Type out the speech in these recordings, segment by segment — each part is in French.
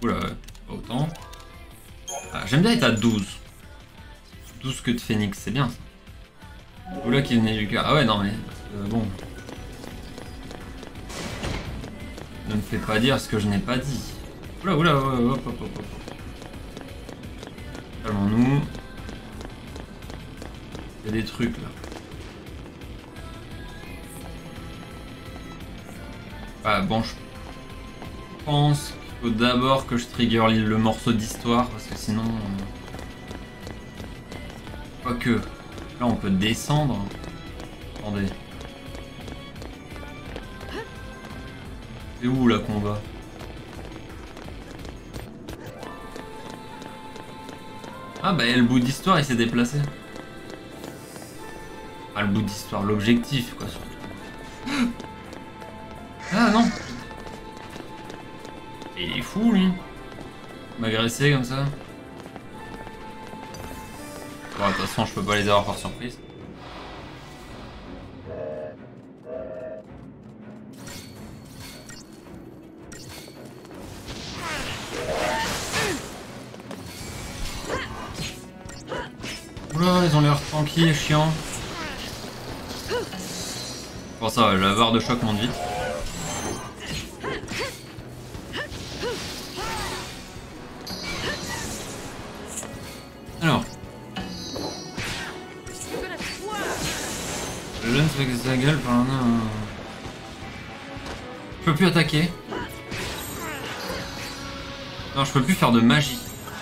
Oula, pas autant. Ah, j'aime bien être à 12. 12 queues de phénix, c'est bien ça. Oula qui venait du cœur. Ah ouais, non mais... bon. Ne me fais pas dire ce que je n'ai pas dit. Oula, oula, hop, hop, hop, hop. Calmons-nous. Il y a des trucs là. Ah bon, je pense qu'il faut d'abord que je trigger le morceau d'histoire parce que sinon... Quoique, là on peut descendre. Attendez. C'est où là qu'on va? Ah bah le bout d'histoire il s'est déplacé. Ah le bout d'histoire, l'objectif quoi surtout. Ah non. Il est fou lui. M'agresser comme ça. Bon de toute façon je peux pas les avoir par surprise. Oula ils ont l'air tranquilles et chiants. Pour ça la barre de choc monte vite. Alors. Le jeune se fait que sa gueule par un... Je peux plus attaquer. Non, je peux plus faire de magie.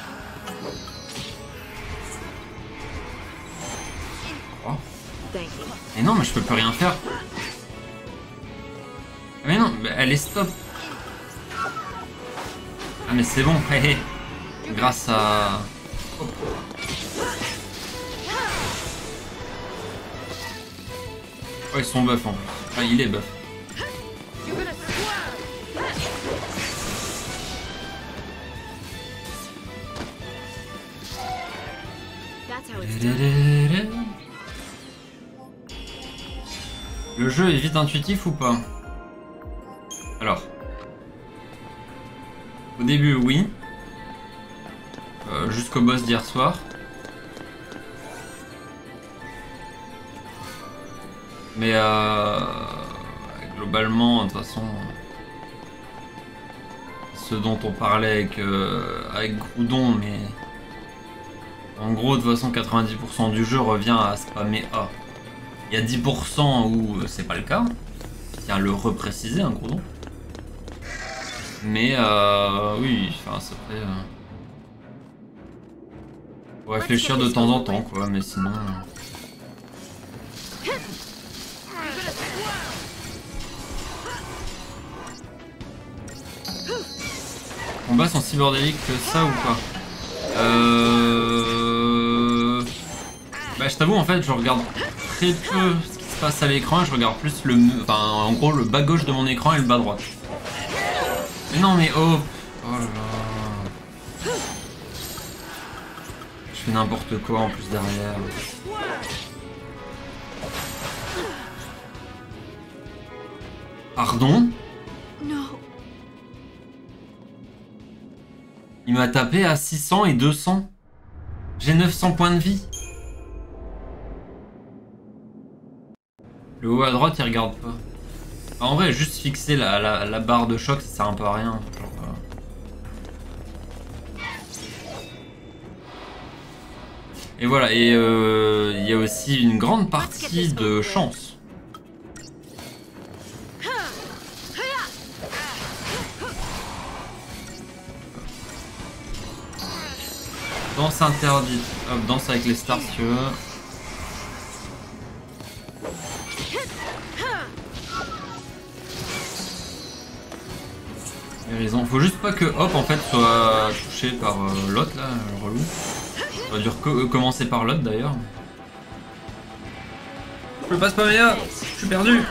Oh. Mais non, mais je peux plus rien faire. Mais non, elle est stop. Ah mais c'est bon, hé hé. Grâce à... Oh ils sont buff en plus. Ah il est buff. Le jeu est vite intuitif ou pas? Alors. Au début oui. Jusqu'au boss d'hier soir. Mais globalement, de toute façon, ce dont on parlait avec Groudon, mais en gros, de toute façon, 90% du jeu revient à spammer A. Il y a 10% où c'est pas le cas. Je tiens à le repréciser, hein, Groudon. Mais oui, enfin, ça fait... faut réfléchir de temps en temps, quoi, mais sinon... Les combats sont si bordéliques que ça ou pas? Bah je t'avoue en fait je regarde très peu ce qui se passe à l'écran, je regarde plus le... Enfin en gros le bas gauche de mon écran et le bas droit. Mais non mais oh. Oh là là. Je fais n'importe quoi en plus derrière. Pardon? Il m'a tapé à 600 et 200. J'ai 900 points de vie. Le haut à droite il regarde pas. En vrai juste fixer la barre de choc ça sert un peu à rien. Genre, Et voilà, et il y a aussi une grande partie de chance. Danse interdite. Hop, danse avec les stars si tu veux. Guérison. Faut juste pas que Hop en fait soit touché par l'autre là, le relou. Ça va dû commencer par l'autre d'ailleurs. Je peux pas spammer là, je suis perdu.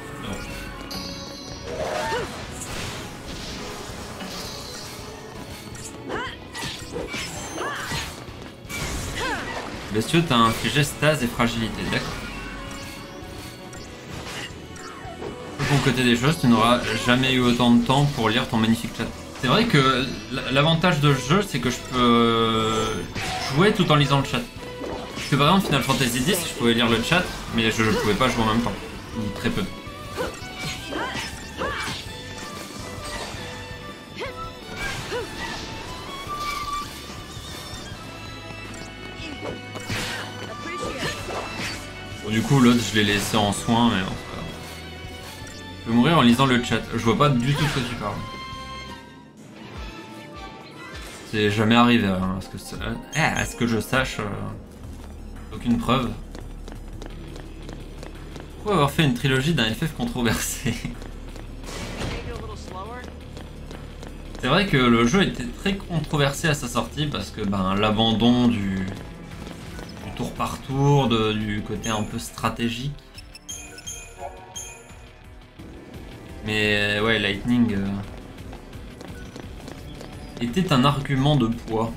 Bestieux, t'as infligé stase et fragilité, d'accord. De ton côté des choses, tu n'auras jamais eu autant de temps pour lire ton magnifique chat. C'est vrai que l'avantage de ce jeu, c'est que je peux jouer tout en lisant le chat. Parce que par exemple, Final Fantasy X, je pouvais lire le chat, mais je pouvais pas jouer en même temps. Ou très peu. Bon, du coup, l'autre, je l'ai laissé en soin, mais bon. Je vais mourir en lisant le chat. Je vois pas du tout ce que tu parles. C'est jamais arrivé, hein, à ce que je sache. Aucune preuve. Pourquoi avoir fait une trilogie d'un FF controversé? C'est vrai que le jeu était très controversé à sa sortie parce que ben, l'abandon du tour par tour, du côté un peu stratégique. Mais ouais, Lightning était un argument de poids.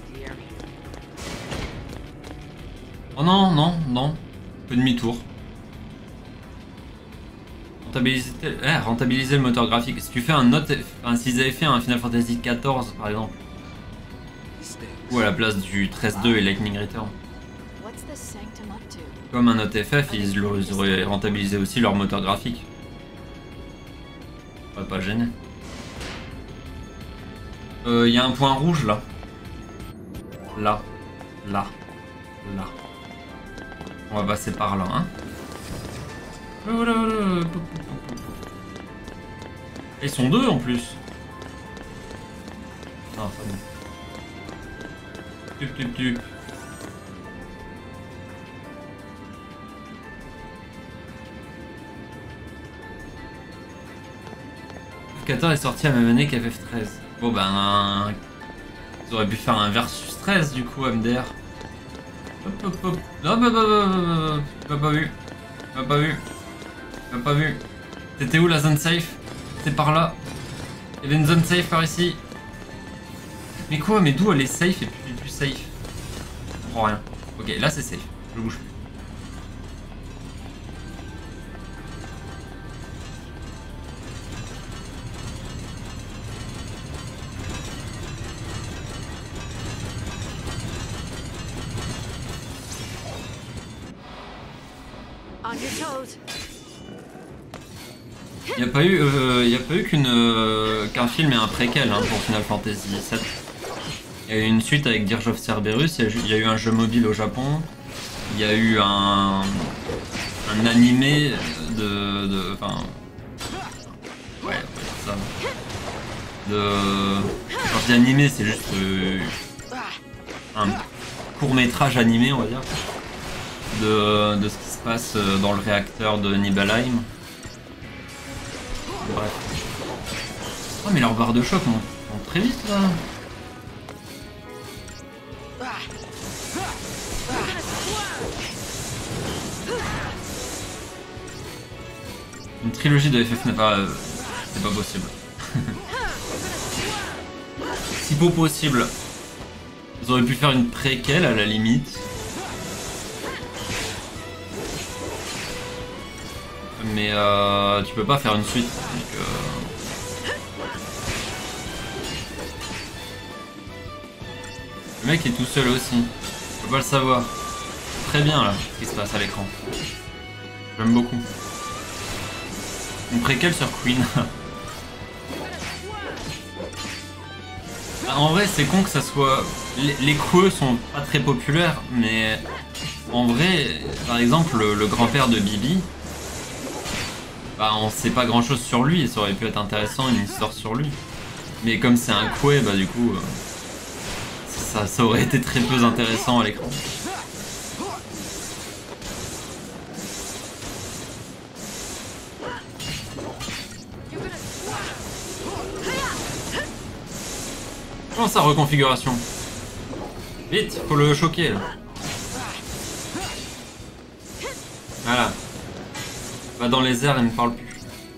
Oh non, non, non. Peu demi-tour. Rentabiliser le moteur graphique. Si tu fais un autre... Enfin, s'ils avaient fait un Final Fantasy XIV par exemple. Ou à la place du 13-2 et Lightning Return. Comme un autre FF, ils auraient rentabilisé aussi leur moteur graphique. Pas gêné. Il y a un point rouge là. Là. Là. Là. On va passer par là, hein. Ils sont deux en plus. Ah, c'est bon. Tup. FF14 est sorti à la même année qu'FF13. Bon ben... Ils auraient pu faire un versus 13 du coup, MDR. Hop. Non, tu m'as pas vu. Tu m'as pas vu. T'étais où la zone safe? C'était par là. Il y avait une zone safe par ici. Mais quoi? Mais d'où elle est safe et plus safe? Je comprends rien. Ok, là c'est safe. Je bouge plus. Il n'y a pas eu qu'un film et un préquel hein, pour Final Fantasy VII. Il y a eu une suite avec Dirge of Cerberus, il y a eu un jeu mobile au Japon, il y a eu un animé enfin... Ouais, on peut dire ça. Quand je dis animé, c'est juste un court-métrage animé, on va dire, de ce qui se passe dans le réacteur de Nibelheim. Bref. Oh mais leurs barres de choc montent très vite là. Une trilogie de FF n'est pas... c'est pas possible. Si beau possible. Ils auraient pu faire une préquelle à la limite. Mais tu peux pas faire une suite. Donc, le mec est tout seul aussi. Je peux pas le savoir. Très bien là, ce qui se passe à l'écran. J'aime beaucoup. Une préquelle sur Queen. En vrai, c'est con que ça soit... Les creux sont pas très populaires, mais en vrai, par exemple, le grand-père de Bibi, bah on sait pas grand-chose sur lui, et ça aurait pu être intéressant une histoire sur lui. Mais comme c'est un coué, bah du coup, ça aurait été très peu intéressant à l'écran. Comment ça, reconfiguration? Vite, faut le choquer là. Voilà. Va dans les airs et ne parle plus.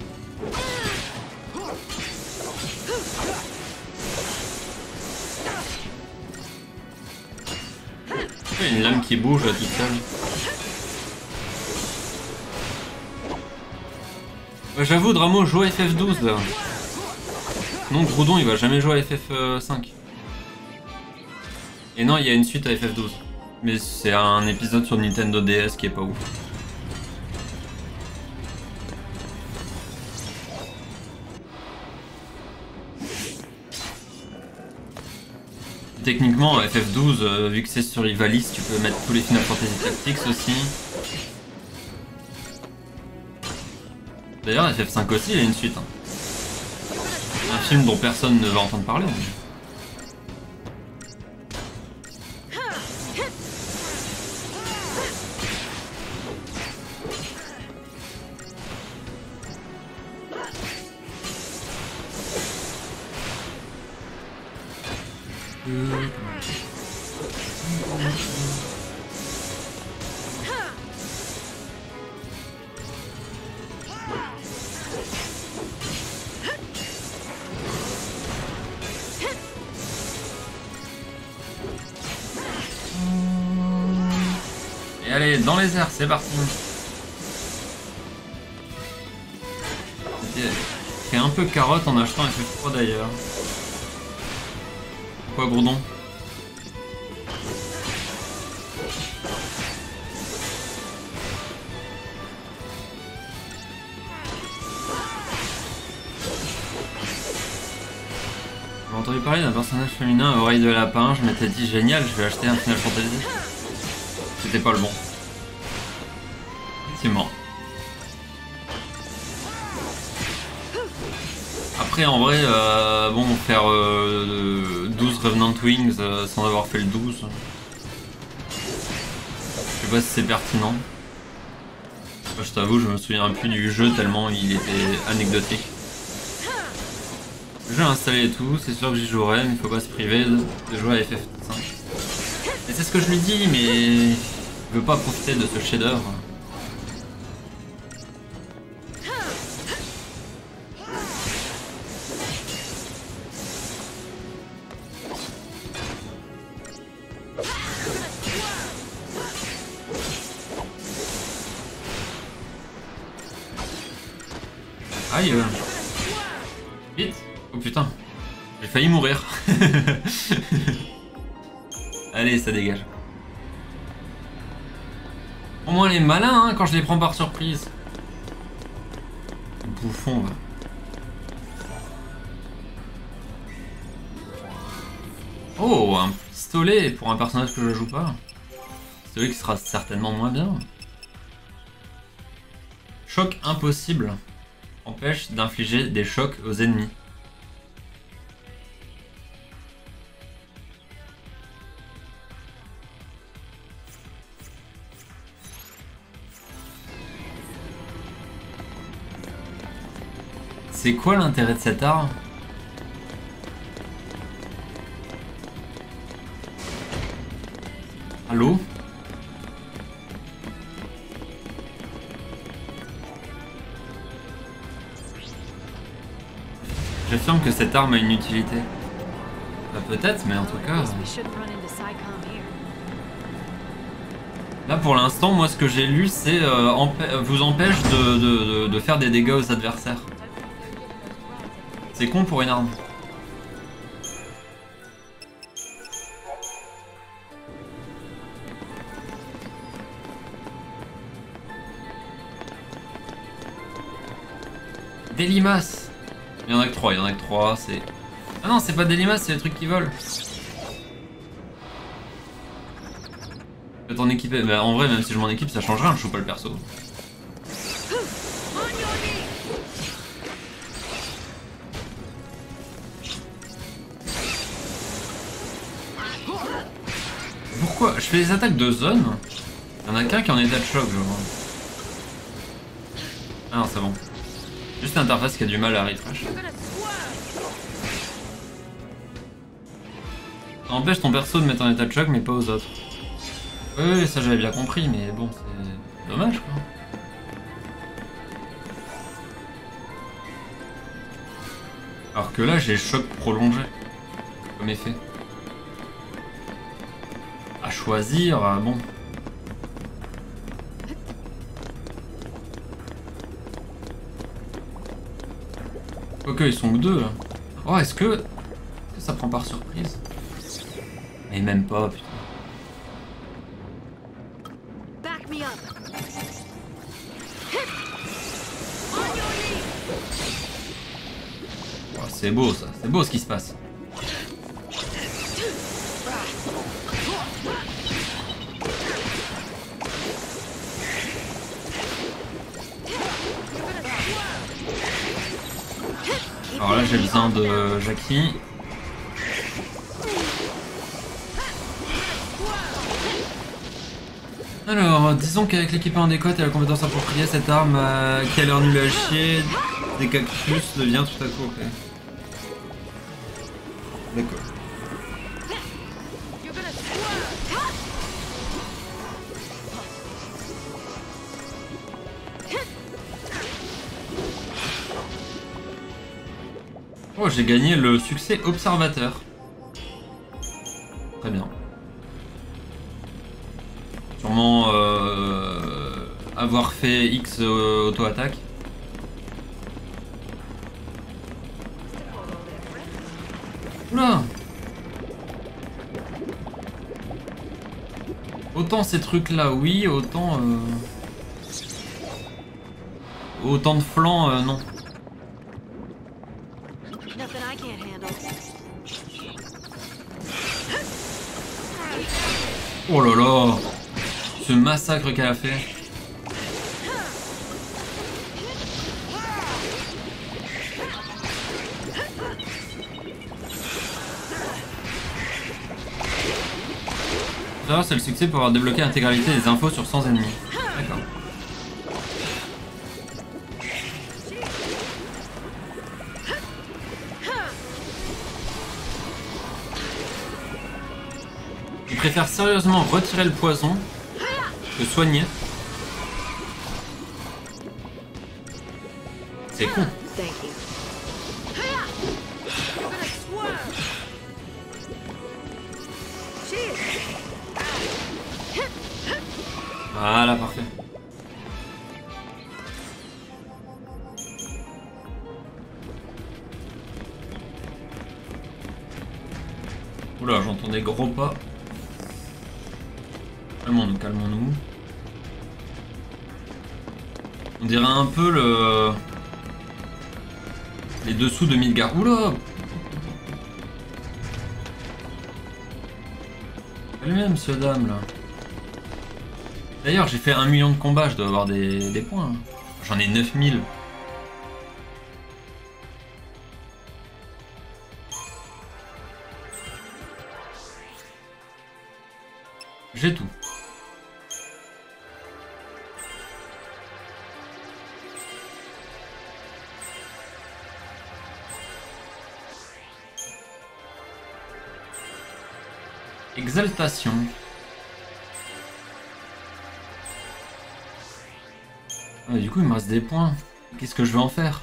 Il y a une lame qui bouge là toute seule. Bah, j'avoue, Dramo joue FF12 là. Sinon Groudon il va jamais jouer à FF5. Et non, il y a une suite à FF12. Mais c'est un épisode sur Nintendo DS qui est pas ouf. Techniquement, FF12, vu que c'est sur Ivalice, tu peux mettre tous les Final Fantasy Tactics aussi. D'ailleurs, FF5 aussi, il y a une suite. Hein. Un film dont personne ne va entendre parler. Et allez, dans les airs, c'est parti. J'ai fait un peu carotte en achetant FF3 d'ailleurs. Pourquoi Groudon? J'ai entendu parler d'un personnage féminin à oreille de lapin, je m'étais dit génial, je vais acheter un Final Fantasy. C'était pas le bon. Effectivement. Après en vrai, bon, faire 12 Revenant Wings sans avoir fait le 12, je sais pas si c'est pertinent. Moi, je t'avoue, je me souviens plus du jeu tellement il était anecdotique. Le jeu installé et tout, c'est sûr que j'y jouerai, mais il faut pas se priver de jouer à FF5. Et c'est ce que je lui dis, mais il veut pas profiter de ce chef-d'œuvre. Aïe. Vite. Oh putain. J'ai failli mourir. Allez, ça dégage. Au moins les malins hein, quand je les prends par surprise. Bouffon va. Oh, un pistolet pour un personnage que je joue pas. Pistolet qui sera certainement moins bien. Choc impossible. Empêche d'infliger des chocs aux ennemis. C'est quoi l'intérêt de cette arme? Allô? J'affirme que cette arme a une utilité. Bah peut-être, mais en tout cas... Là pour l'instant, moi ce que j'ai lu, c'est vous empêche de faire des dégâts aux adversaires. C'est con pour une arme. Des limaces. Il y en a que 3, il y en a que 3, c'est... Ah non, c'est pas des limaces, c'est les trucs qui volent. Je vais t'en équiper. Bah, en vrai, même si je m'en équipe, ça change rien, je joue pas le perso. Pourquoi? Je fais des attaques de zone. Il y en a qu'un qui est en état de choc, je vois. Ah non, c'est bon. Juste l'interface qui a du mal à refresh. Ça empêche ton perso de mettre en état de choc, mais pas aux autres. Oui, ça j'avais bien compris, mais bon, c'est dommage quoi. Alors que là, j'ai choc prolongé comme effet. À choisir, bon. Quoique, ils sont que deux. Oh, est-ce que ça prend par surprise? Mais même pas, putain. Oh, c'est beau ça, c'est beau ce qui se passe. Alors là j'ai besoin de Jackie. Alors, disons qu'avec l'équipement adéquat et la compétence appropriée, cette arme qui a l'air nulle à chier, des cactus devient tout à coup OP. D'accord. Oh, j'ai gagné le succès observateur. Très bien. Sûrement avoir fait X auto-attaque. Oula! Autant ces trucs là oui, autant autant de flancs non. Oh là là! Ce massacre qu'elle a fait. Ça, c'est le succès pour avoir débloqué l'intégralité des infos sur 100 ennemis. D'accord. Je préfère sérieusement retirer le poison que soigner. C'est con. Voilà, parfait. Oula, j'entends des gros pas. Calmons-nous, calmons-nous. On dirait un peu les dessous de Midgar. Oula! Lui-même ce dame là. D'ailleurs, j'ai fait 1 million de combats, je dois avoir des points. J'en ai 9000. J'ai tout. Exaltation. Ah, du coup, il me reste des points. Qu'est-ce que je vais en faire?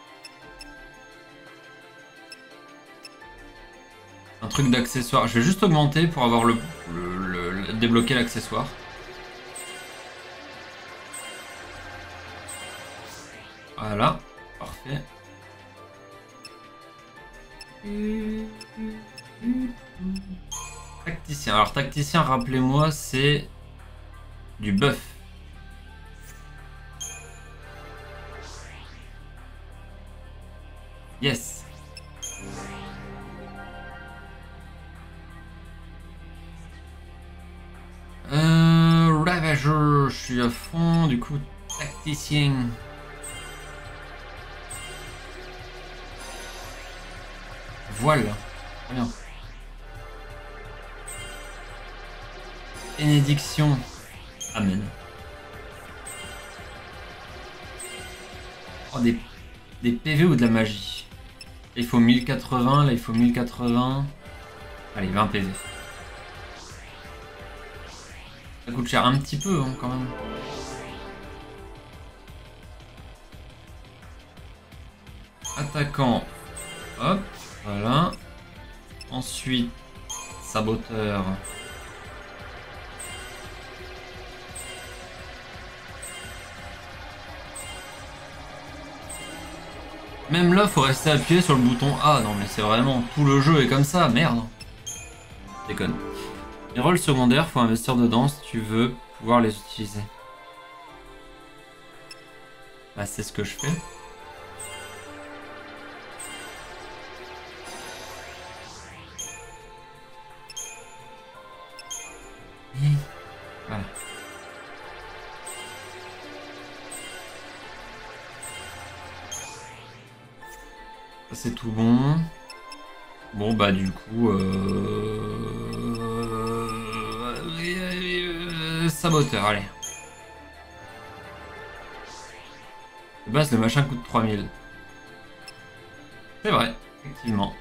Un truc d'accessoire. Je vais juste augmenter pour avoir débloquer l'accessoire. Voilà. Parfait. Tacticien. Alors, tacticien, rappelez-moi, c'est du buff. Yes. Ravageur, je suis à fond, du coup, tacticien. Voilà. Très bien. Bénédiction. Amen. Oh, des PV ou de la magie. Là, il faut 1080, là il faut 1080. Allez, 20 PV. Ça coûte cher un petit peu hein, quand même. Attaquant. Hop, voilà. Ensuite, saboteur. Même là, faut rester appuyé sur le bouton A. Non, mais c'est vraiment... Tout le jeu est comme ça, merde. Déconne. Les rôles secondaires, faut investir dedans si tu veux pouvoir les utiliser. Bah, c'est ce que je fais. Voilà. Ça c'est tout bon. Bon bah du coup saboteur, allez. De base le machin coûte 3000. C'est vrai, effectivement.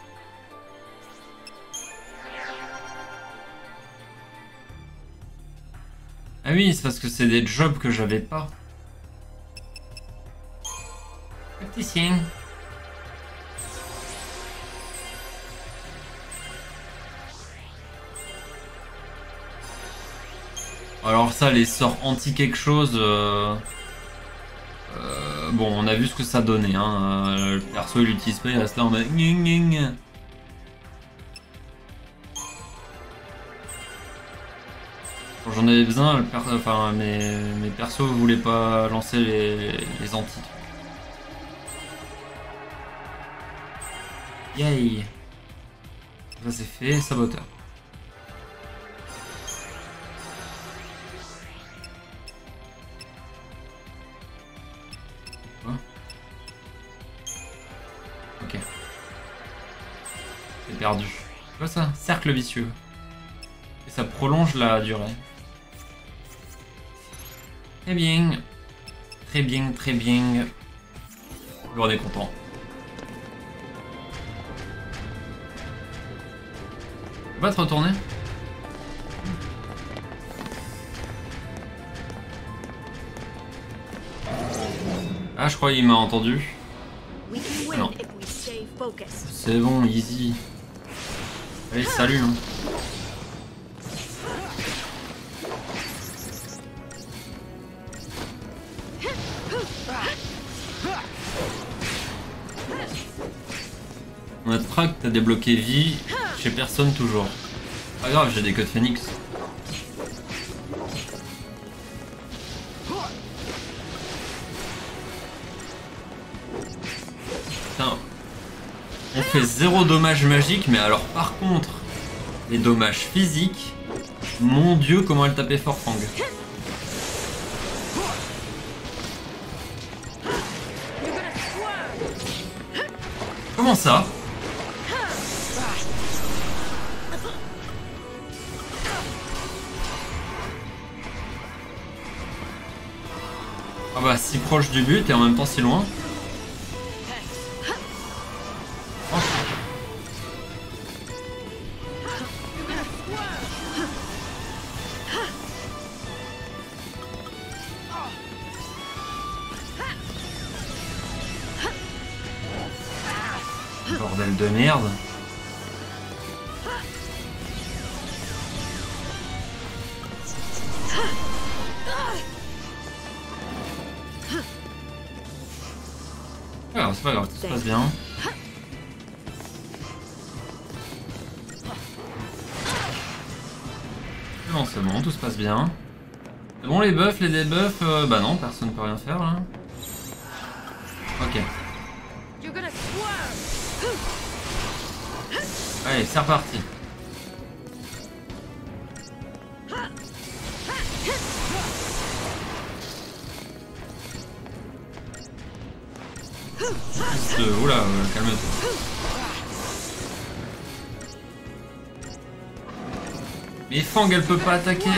Ah oui, c'est parce que c'est des jobs que j'avais pas. Tacticien. Alors ça, les sorts anti quelque chose... bon, on a vu ce que ça donnait. Hein. Le perso, il l'utilise pas, il reste là en mode... Quand j'en avais besoin, enfin, mes persos voulaient pas lancer les anti. Yay! Ça c'est fait, saboteur. Quoi? Ok. C'est perdu. C'est quoi ça? Cercle vicieux. Et ça prolonge la durée. Très bien. Très bien, très bien. On est content. On va te retourner? Ah, je crois qu'il m'a entendu. Ah non. C'est bon, easy. Allez, salut. Hein. On a track, t'as débloqué vie chez personne toujours. Pas grave, j'ai des codes phoenix. Putain. On fait 0 dommage magique, mais alors par contre, les dommages physiques, mon dieu, comment elle tapait fort Fang. Comment ça? Ah bah si proche du but et en même temps si loin. Oh. Bordel de merde. C'est pas grave, tout se passe bien. C'est bon, tout se passe bien. C'est bon les buffs, les debuffs, bah non, personne peut rien faire là. Ok. Allez, c'est reparti. Oula, calme-toi. Mais Fang, elle peut pas attaquer.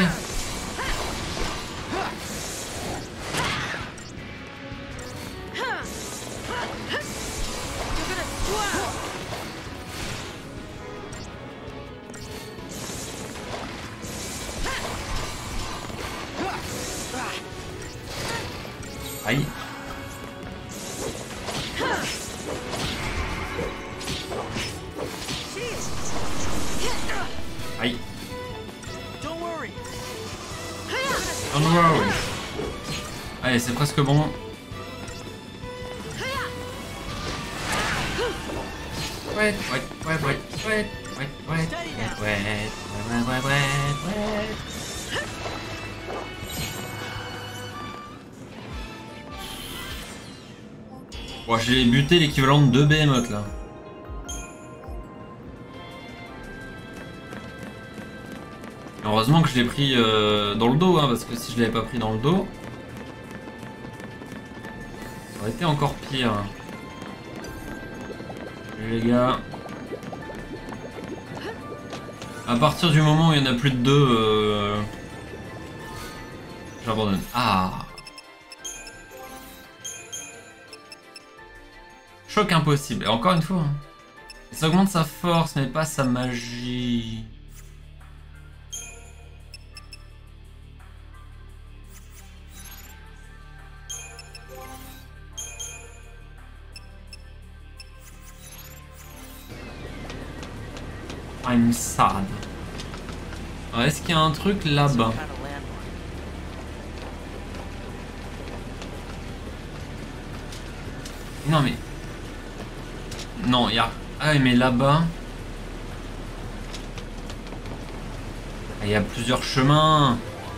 Aïe. Aïe. Don't worry. Allez, c'est presque bon. Ouais, ouais, ouais, ouais, ouais, ouais, ouais, ouais, ouais, ouais, ouais. Bon, j'ai buté l'équivalent de 2 behemoths là. Heureusement que je l'ai pris dans le dos, hein, parce que si je l'avais pas pris dans le dos, ça aurait été encore pire. Salut les gars. À partir du moment où il y en a plus de 2, j'abandonne. Ah! Choc impossible. Et encore une fois, hein. Ça augmente sa force, mais pas sa magie. I'm sad. Est-ce qu'il y a un truc là-bas? Non mais... Non, il y a... Ah mais là-bas... Il y a plusieurs chemins.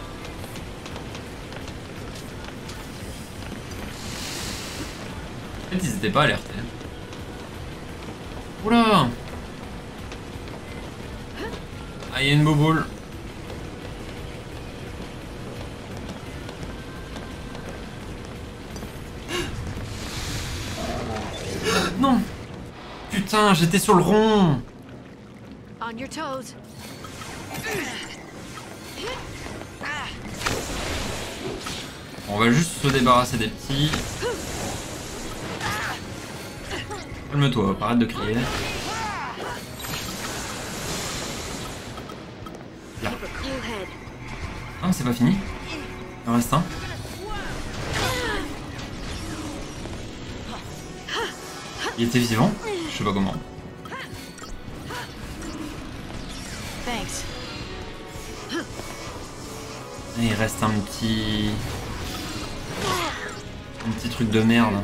En fait, ils étaient pas alertés. Oula! Ah, il y a une boboule. Non! Putain, j'étais sur le rond! On your toes. On va juste se débarrasser des petits. Calme-toi, arrête de crier. Là. Ah, c'est pas fini. Il en reste un. Il était vivant? Je sais pas comment. Thanks. Et il reste un petit truc de merde.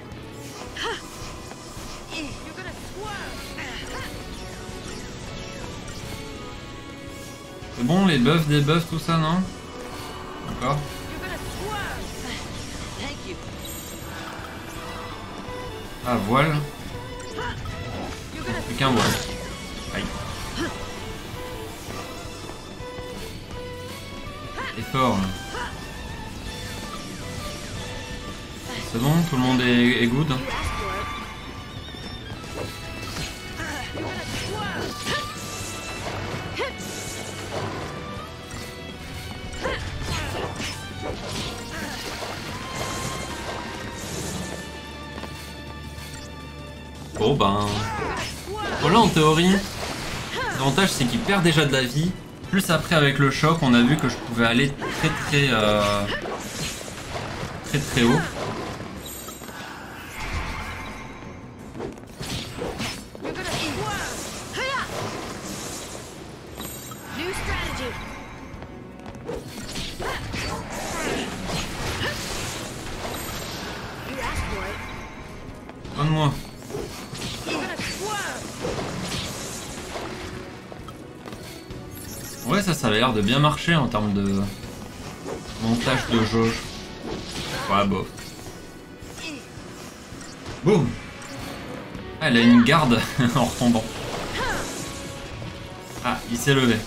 C'est bon, les buffs, debuffs, tout ça, non? D'accord. Ah, voile. Plus qu'un voile. Aïe. Effort. C'est bon, tout le monde est good. Bon ben... Voilà, en théorie, l'avantage c'est qu'il perd déjà de la vie. Plus après avec le choc, on a vu que je pouvais aller très haut. Donne-moi. Ouais, ça avait l'air de bien marcher en termes de montage de jauge. Ouais, bof. Boum. Ah, elle a une garde en retombant. Ah, il s'est levé.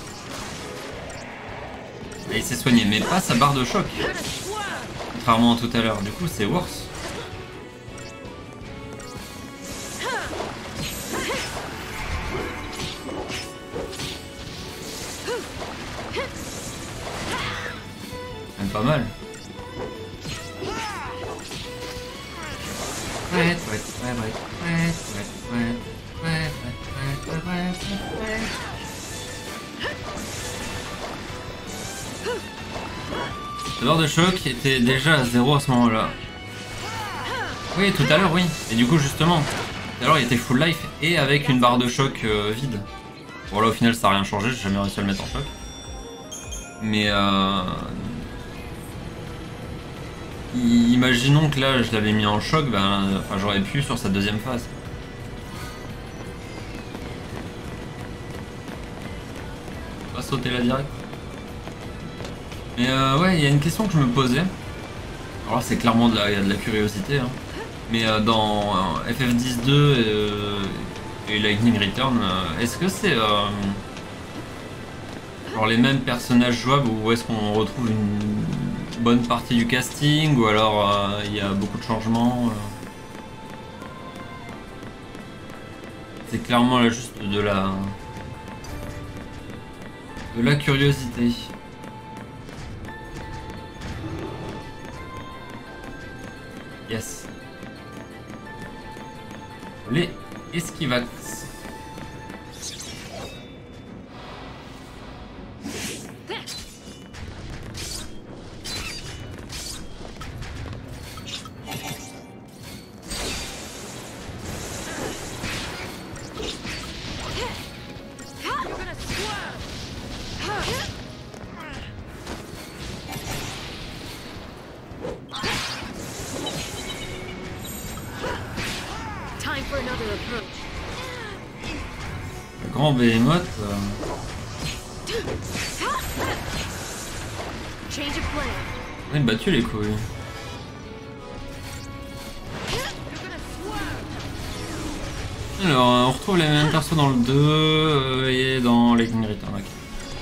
Et il s'est soigné, mais pas sa barre de choc. Contrairement à tout à l'heure, du coup c'est worse. Même pas mal. La barre de choc était déjà à 0 à ce moment-là. Oui, tout à l'heure, oui. Et du coup, justement, tout à l'heure, il était full life et avec une barre de choc vide. Bon, là, au final, ça n'a rien changé. J'ai jamais réussi à le mettre en choc. Mais imaginons que là, je l'avais mis en choc, ben, enfin, j'aurais pu sur sa deuxième phase. sauter là direct. Mais ouais, il y a une question que je me posais. Alors c'est clairement de la curiosité. Hein. Mais dans FF10-2 et Lightning Return, est-ce que c'est genre les mêmes personnages jouables ou est-ce qu'on retrouve une bonne partie du casting ou alors il y a beaucoup de changements C'est clairement là juste de la curiosité. Yes. Les esquivax. Le grand behemoth. On a battu les couilles. Alors, on retrouve les mêmes persos dans le 2 et dans Lightning Return. Okay.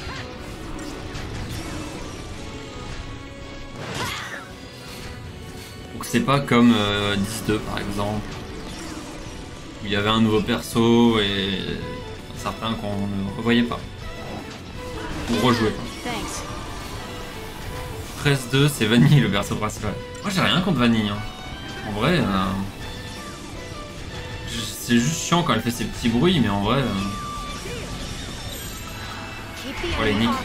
Donc c'est pas comme 10-2 par exemple. Où il y avait un nouveau perso et certains qu'on ne revoyait pas. Ou rejouait pas. 13-2 c'est Vanille le perso principal. Moi j'ai rien contre Vanille. Hein. En vrai, c'est juste chiant quand elle fait ses petits bruits, mais en vrai... Oh les niques.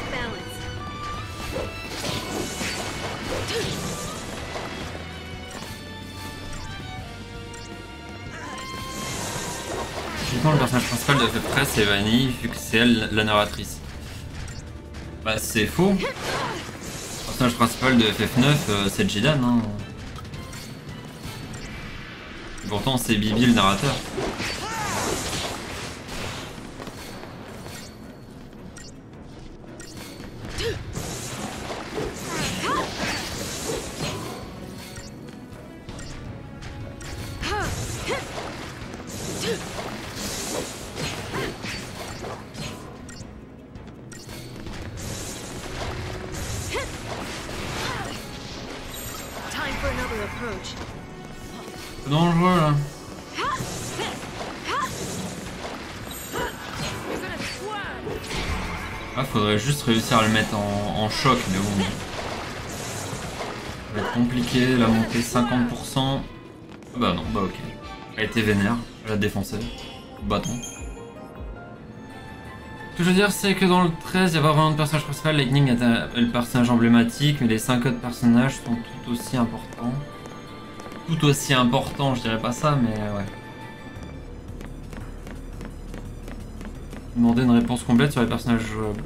Le personnage principal de FF13 c'est Vanille vu que c'est elle la narratrice. Bah c'est faux. Le personnage principal de FF9 c'est Jidan. Hein. Et pourtant c'est Bibi le narrateur. C'est dangereux là. Ah, faudrait juste réussir à le mettre en choc, mais bon. Ça va être compliqué, la montée 50%. Bah non, bah ok. Elle a été vénère, elle a défoncé. Bâton. Ce que je veux dire, c'est que dans le 13, il n'y a pas vraiment de personnage principal. Lightning est le personnage emblématique, mais les 5 autres personnages sont tout aussi importants. Tout aussi importants, je dirais pas ça, mais ouais. Demander une réponse complète sur les personnages jouables.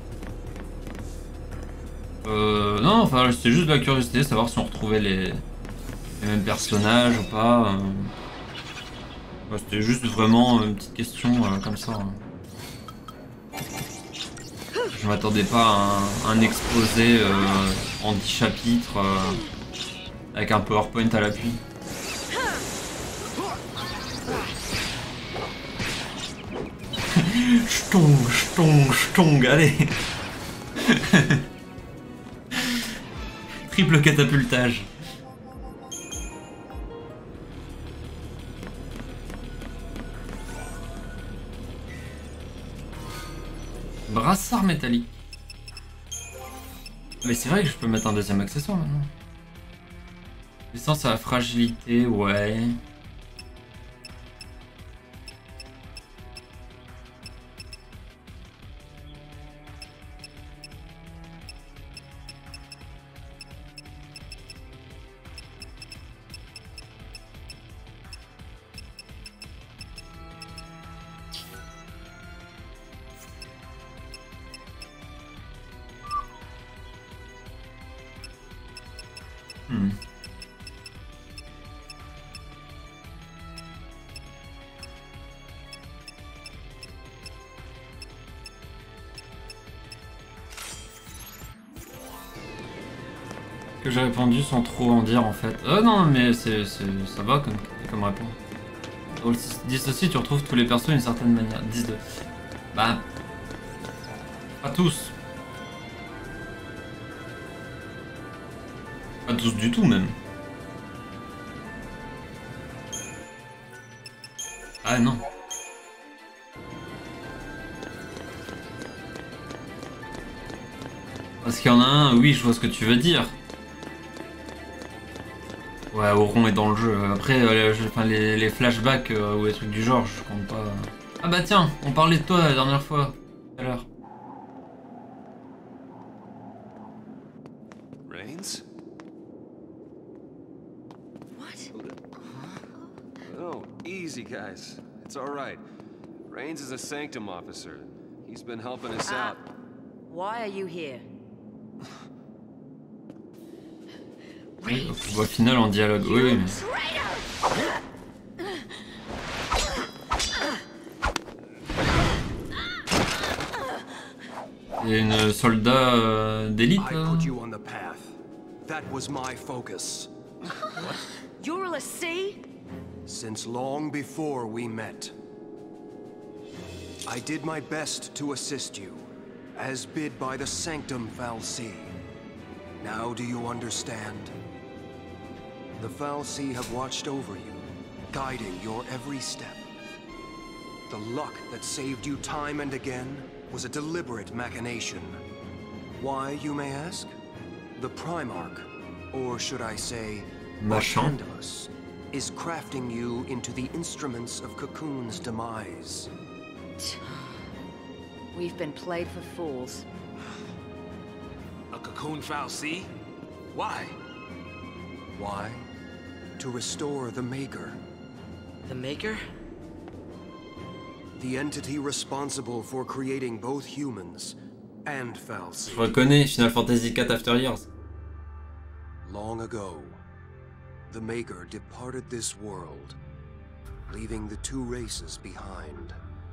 Non, enfin, c'était juste de la curiosité, savoir si on retrouvait les mêmes personnages ou pas. Ouais, c'était juste vraiment une petite question comme ça. Je m'attendais pas à un exposé en 10 chapitres avec un PowerPoint à l'appui. Chtong, allez. Triple catapultage. Brassard métallique. Mais c'est vrai que je peux mettre un deuxième accessoire maintenant. Puissance à la fragilité, ouais. Que j'ai répondu sans trop en dire en fait. Non, mais ça va comme réponse. Dans le 10 aussi, tu retrouves tous les persos d'une certaine manière. 10 de. Bah. Pas tous. Pas tous du tout même. Ah non. Parce qu'il y en a un, oui, je vois ce que tu veux dire. Ouais, Auron est dans le jeu. Après, les flashbacks ou les trucs du genre, je compte pas. Ah bah tiens, on parlait de toi la dernière fois, tout à l'heure. Rains? What? Oh, easy, guys. It's all right. Rains is a Sanctum officer. He's been helping us out. Why are you here? Oui, voix finale en dialogue. Oui, oui, mais... Il y a une soldat d'élite. I put you on the path. That was my focus. You're a sea? Since long before we met. I did my best to assist you, as bid by the Sanctum fal'Cie. Now do you understand? The fal'Cie have watched over you, guiding your every step. The luck that saved you time and again was a deliberate machination. Why, you may ask? The Primarch, or should I say, Machin. Arcandalus, is crafting you into the instruments of Cocoon's demise. We've been played for fools. A Cocoon fal'Cie? Why? Why? To restore the Maker. The Maker? The entity responsible for creating both humans and fal'Cie. Je reconnais Final Fantasy IV After Years. Long ago, the Maker departed this world, leaving the two races behind.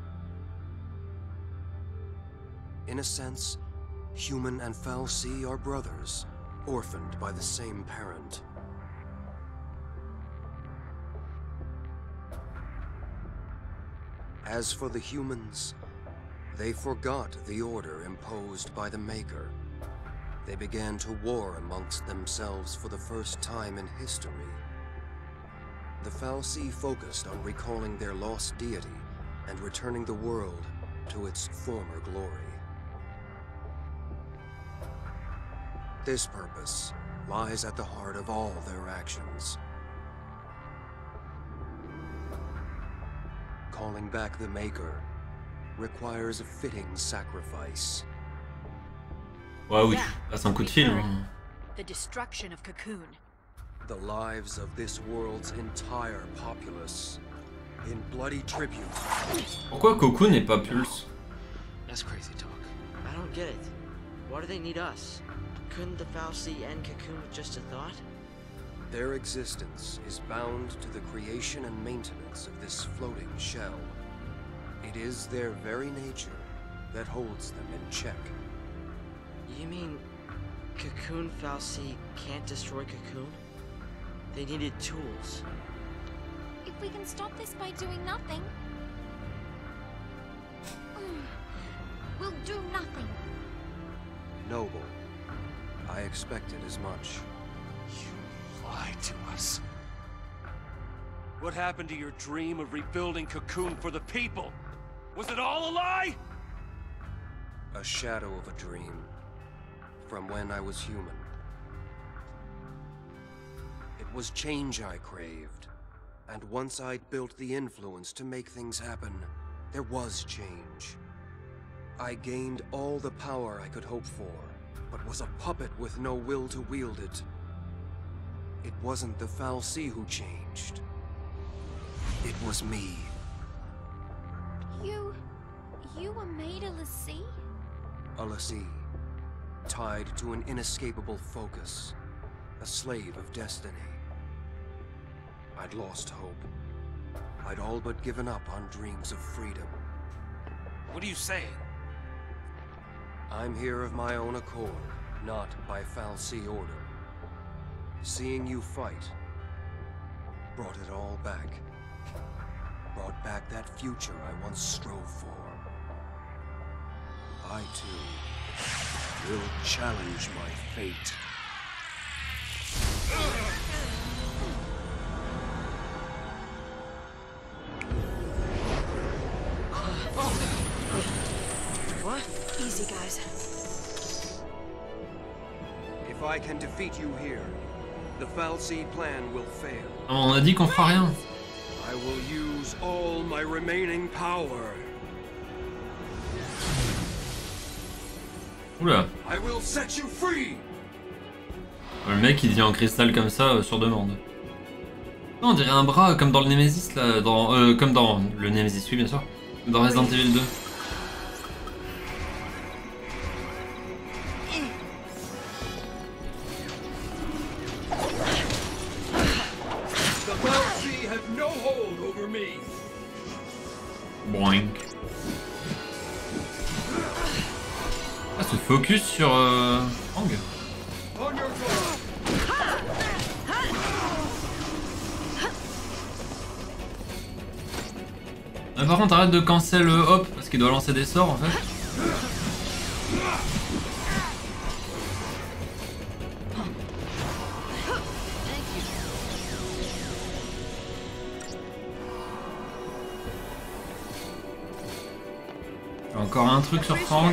In a sense, human and fal'Cie are brothers, orphaned by the same parent. As for the humans, they forgot the order imposed by the Maker. They began to war amongst themselves for the first time in history. The fal'Cie focused on recalling their lost deity and returning the world to its former glory. This purpose lies at the heart of all their actions. Calling back the Maker requires a fitting sacrifice. Ouais, oui, passe un coup de fil. Hein. The destruction of Cocoon. The lives of this world's entire populace in bloody tribute. Pourquoi Cocoon n'est pas Pulse? That's crazy talk. I don't get it. Why do they need us? Couldn't the fal'Cie end Cocoon with just a thought? Their existence is bound to the creation and maintenance of this floating shell. It is their very nature that holds them in check. You mean Cocoon fal'Cie can't destroy Cocoon? They needed tools. If we can stop this by doing nothing... we'll do nothing. Noble, I expected as much. You lied to us. What happened to your dream of rebuilding Cocoon for the people? Was it all a lie? A shadow of a dream. From when I was human. It was change I craved. And once I'd built the influence to make things happen, there was change. I gained all the power I could hope for, but was a puppet with no will to wield it. It wasn't the fal'Cie who changed. It was me. You were made a l'Cie? A l'Cie, tied to an inescapable focus, a slave of destiny. I'd lost hope. I'd all but given up on dreams of freedom. What are you saying? I'm here of my own accord, not by fal'Cie order. Seeing you fight brought it all back. Brought back that future I once strove for. I too will challenge my fate. What? Easy, guys. If I can defeat you here, the Fal'Cie plan will fail. On a dit qu'on fera rien. I will use all my remaining power. Oula. I will set you free. Le mec il devient en cristal comme ça sur demande. Non, on dirait un bras comme dans le Nemesis là, comme dans le Nemesis, oui bien sûr. Dans Resident Evil 2. Boing. Ah, ce focus sur Fang. Ah, par contre, arrête de cancel hop parce qu'il doit lancer des sorts en fait. Encore un truc sur Fang.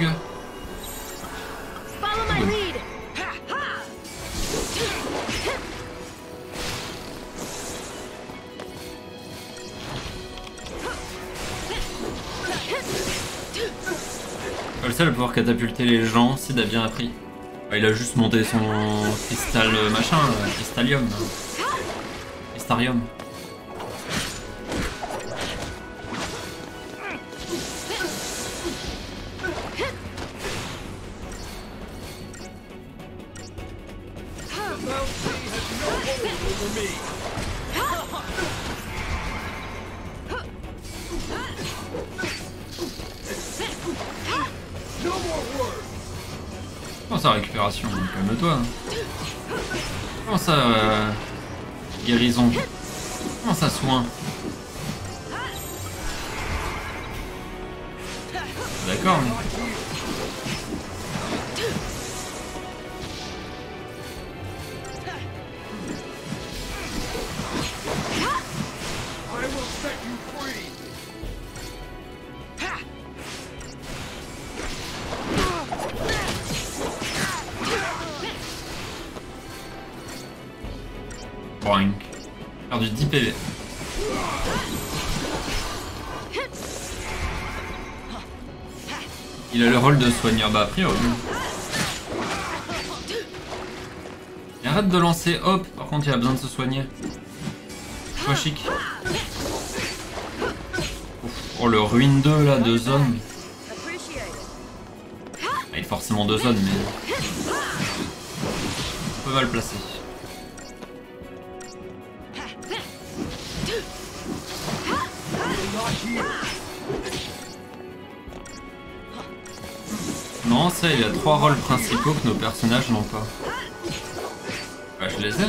Le seul à pouvoir catapulter les gens, Sid a bien appris. Bah, il a juste monté son cristal machin, cristalium. Cristarium. Comment ça récupération? Calme-toi. Comment ça guérison? Comment ça soin? D'accord mais... Boing. Perdu 10 PV. Il a le rôle de soigneur, bah a priori. Et arrête de lancer hop, par contre il a besoin de se soigner. Pas chic. Oh le ruine 2 là, de zone. Ah, il est forcément de zone mais... un peu mal placé. Non, ça, il a 3 rôles principaux que nos personnages n'ont pas. Bah, je les ai.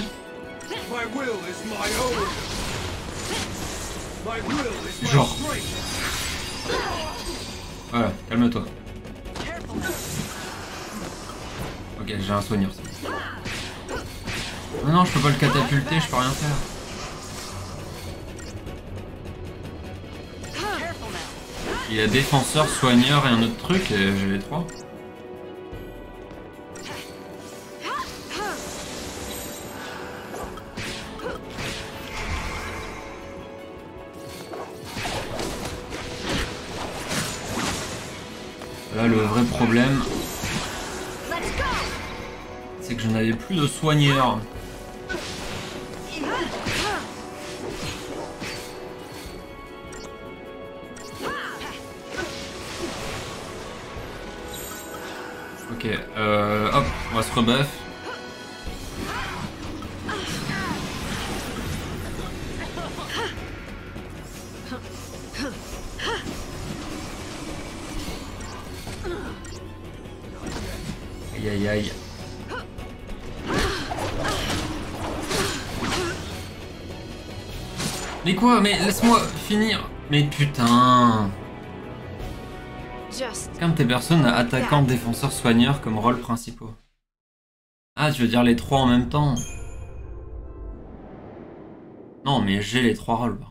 Genre. Voilà, calme-toi. Ok, j'ai un soigneur. Oh non, je peux pas le catapulter, je peux rien faire. Il y a défenseur, soigneur et un autre truc, et j'ai les 3. Là, le vrai problème, c'est que je n'avais plus de soigneur. Ok, hop, on va se rebuff. Aïe aïe aïe. Mais quoi? Mais laisse-moi finir. Mais putain. Just Comme tes personnes à attaquant, défenseur, soigneur comme rôles principaux. Ah, tu veux dire les trois en même temps? Non, mais j'ai les trois rôles.